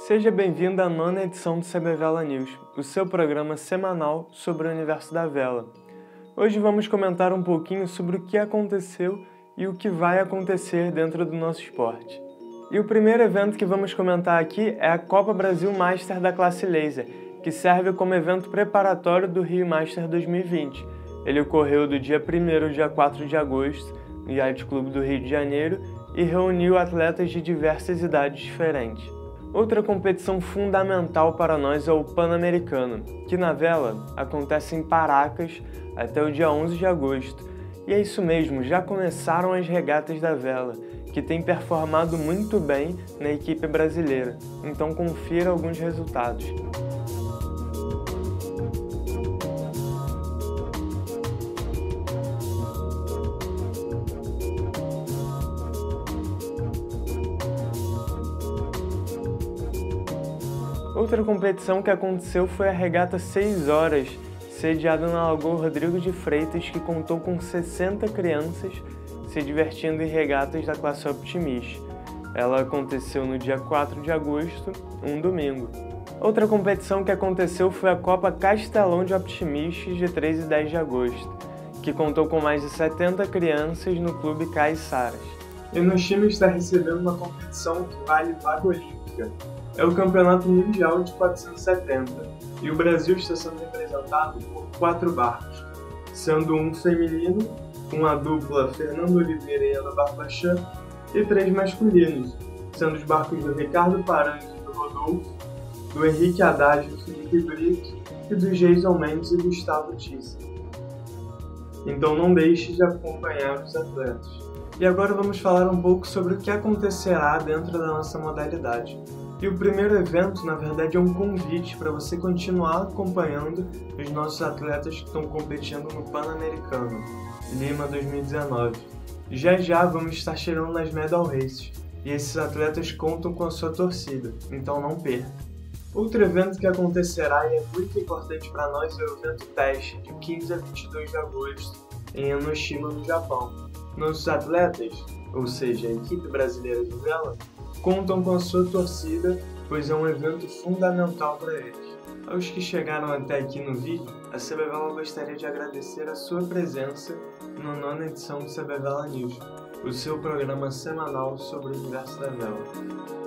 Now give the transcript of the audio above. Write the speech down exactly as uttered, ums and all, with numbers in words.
Seja bem-vindo à nona edição do C B Vela News, o seu programa semanal sobre o universo da vela. Hoje vamos comentar um pouquinho sobre o que aconteceu e o que vai acontecer dentro do nosso esporte. E o primeiro evento que vamos comentar aqui é a Copa Brasil Master da classe Laser, que serve como evento preparatório do Rio Master dois mil e vinte. Ele ocorreu do dia primeiro ao dia quatro de agosto no Yacht Clube do Rio de Janeiro e reuniu atletas de diversas idades diferentes. Outra competição fundamental para nós é o Pan-Americano, que na vela acontece em Paracas até o dia onze de agosto. E é isso mesmo, já começaram as regatas da vela, que tem performado muito bem na equipe brasileira. Então confira alguns resultados. Outra competição que aconteceu foi a regata seis horas, sediada na Lagoa Rodrigo de Freitas, que contou com sessenta crianças se divertindo em regatas da classe Optimist. Ela aconteceu no dia quatro de agosto, um domingo. Outra competição que aconteceu foi a Copa Castelão de Optimist de três e dez de agosto, que contou com mais de setenta crianças no Clube Caiçaras. E no Chile está recebendo uma competição que vale vaga olímpica. É o Campeonato Mundial de quatrocentos e setenta, e o Brasil está sendo representado por quatro barcos, sendo um feminino, com a dupla Fernando Oliveira e Ana Barbachan, e três masculinos, sendo os barcos do Ricardo Paranhos e do Rodolfo, do Henrique Haddad e do Felipe Brito, e do Jason Mendes e Gustavo Tissa. Então não deixe de acompanhar os atletas. E agora vamos falar um pouco sobre o que acontecerá dentro da nossa modalidade. E o primeiro evento, na verdade, é um convite para você continuar acompanhando os nossos atletas que estão competindo no Pan-Americano, Lima dois mil e dezenove. Já já vamos estar chegando nas Medal Races, e esses atletas contam com a sua torcida, então não perca. Outro evento que acontecerá e é muito importante para nós é o evento teste, de quinze a vinte e dois de agosto, em Enoshima, no Japão. Nossos atletas, ou seja, a equipe brasileira de vela, contam com a sua torcida, pois é um evento fundamental para eles. Aos que chegaram até aqui no vídeo, a C B Vela gostaria de agradecer a sua presença na nona edição do C B Vela News, o seu programa semanal sobre o universo da vela.